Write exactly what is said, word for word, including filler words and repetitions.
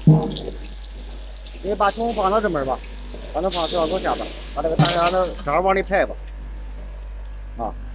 你把桶放到这边吧，把它放水要给我下边，把这个大牙的渣往里排吧。啊。